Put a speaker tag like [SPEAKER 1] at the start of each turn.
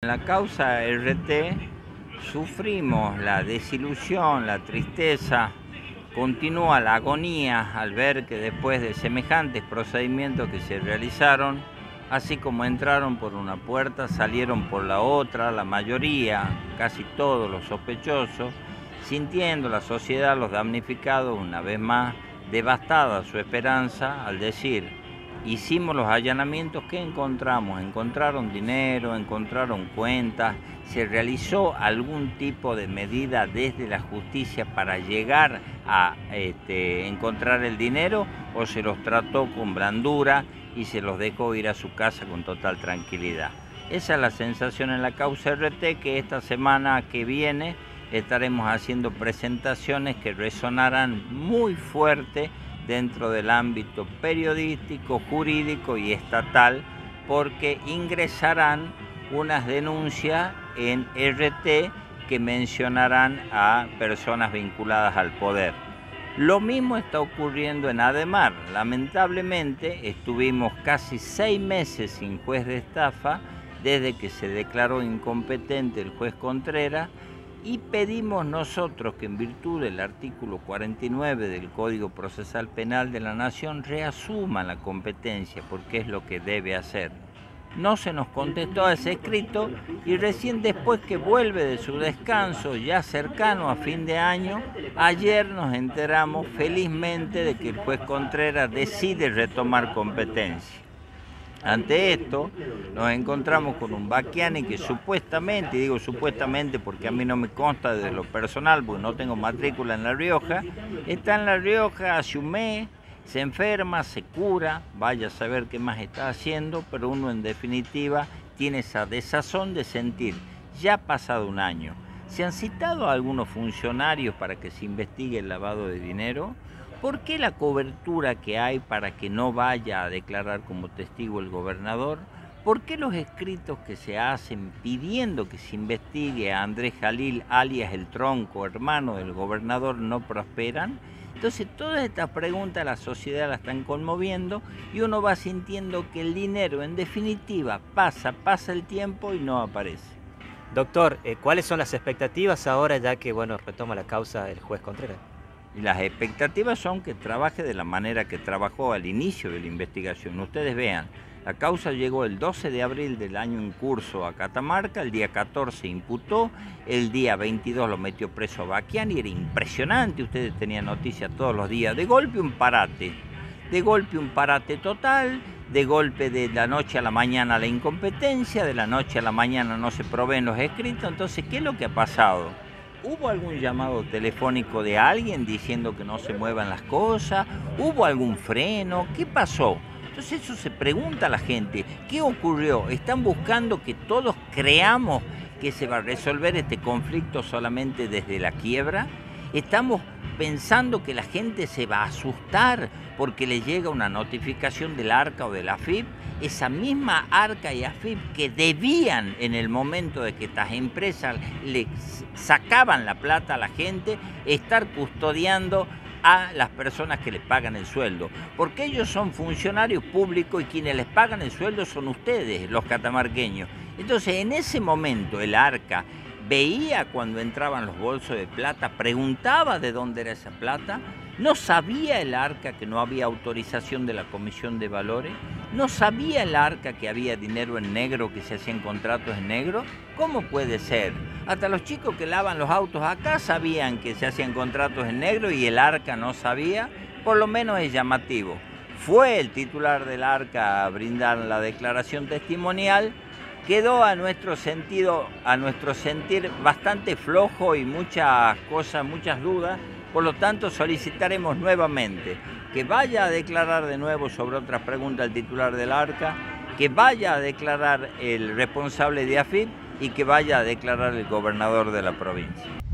[SPEAKER 1] En la causa RT sufrimos la desilusión, la tristeza, continúa la agonía al ver que después de semejantes procedimientos que se realizaron, así como entraron por una puerta, salieron por la otra, la mayoría, casi todos los sospechosos, sintiendo la sociedad, los damnificados, una vez más, devastada su esperanza al decir: hicimos los allanamientos, ¿qué encontramos? Encontraron dinero, encontraron cuentas, se realizó algún tipo de medida desde la justicia para llegar a encontrar el dinero, o se los trató con blandura y se los dejó ir a su casa con total tranquilidad. Esa es la sensación en la causa RT, que esta semana que viene estaremos haciendo presentaciones que resonarán muy fuerte dentro del ámbito periodístico, jurídico y estatal, porque ingresarán unas denuncias en RT que mencionarán a personas vinculadas al poder. Lo mismo está ocurriendo en Ademar. Lamentablemente estuvimos casi 6 meses sin juez de estafa desde que se declaró incompetente el juez Contreras, y pedimos nosotros que, en virtud del artículo 49 del Código Procesal Penal de la Nación, reasuma la competencia, porque es lo que debe hacer. No se nos contestó a ese escrito, y recién después que vuelve de su descanso, ya cercano a fin de año, ayer nos enteramos felizmente de que el juez Contreras decide retomar competencia. Ante esto, nos encontramos con un Baquiani que supuestamente, y digo supuestamente porque a mí no me consta desde lo personal, porque no tengo matrícula en La Rioja, está en La Rioja hace un mes, se enferma, se cura, vaya a saber qué más está haciendo, pero uno en definitiva tiene esa desazón de sentir: ya ha pasado un año, ¿se han citado a algunos funcionarios para que se investigue el lavado de dinero? ¿Por qué la cobertura que hay para que no vaya a declarar como testigo el gobernador? ¿Por qué los escritos que se hacen pidiendo que se investigue a Andrés Jalil, alias El Tronco, hermano del gobernador, no prosperan? Entonces, todas estas preguntas la sociedad la están conmoviendo, y uno va sintiendo que el dinero, en definitiva, pasa el tiempo y no aparece.
[SPEAKER 2] Doctor, ¿cuáles son las expectativas ahora, ya que retoma la causa el juez Contreras?
[SPEAKER 1] Y las expectativas son que trabaje de la manera que trabajó al inicio de la investigación. Ustedes vean, la causa llegó el 12 de abril del año en curso a Catamarca, el día 14 imputó, el día 22 lo metió preso a Baquiani. Era impresionante, ustedes tenían noticias todos los días. De golpe un parate total, de golpe de la noche a la mañana la incompetencia, de la noche a la mañana no se proveen los escritos. Entonces, ¿qué es lo que ha pasado? ¿Hubo algún llamado telefónico de alguien diciendo que no se muevan las cosas? ¿Hubo algún freno? ¿Qué pasó? Entonces eso se pregunta la gente. ¿Qué ocurrió? ¿Están buscando que todos creamos que se va a resolver este conflicto solamente desde la quiebra? ¿Estamos pensando que la gente se va a asustar porque le llega una notificación del ARCA o de la AFIP? Esa misma ARCA y AFIP que debían, en el momento de que estas empresas le sacaban la plata a la gente, estar custodiando a las personas que les pagan el sueldo, porque ellos son funcionarios públicos y quienes les pagan el sueldo son ustedes, los catamarqueños. Entonces, en ese momento el ARCA veía cuando entraban los bolsos de plata, preguntaba de dónde era esa plata. ¿No sabía el ARCA que no había autorización de la Comisión de Valores? ¿No sabía el ARCA que había dinero en negro, que se hacían contratos en negro? ¿Cómo puede ser? Hasta los chicos que lavan los autos acá sabían que se hacían contratos en negro y el ARCA no sabía. Por lo menos es llamativo. Fue el titular del ARCA a brindar la declaración testimonial. Quedó a nuestro sentir bastante flojo y muchas cosas, muchas dudas. Por lo tanto, solicitaremos nuevamente que vaya a declarar de nuevo sobre otras preguntas el titular del ARCA, que vaya a declarar el responsable de AFIP y que vaya a declarar el gobernador de la provincia.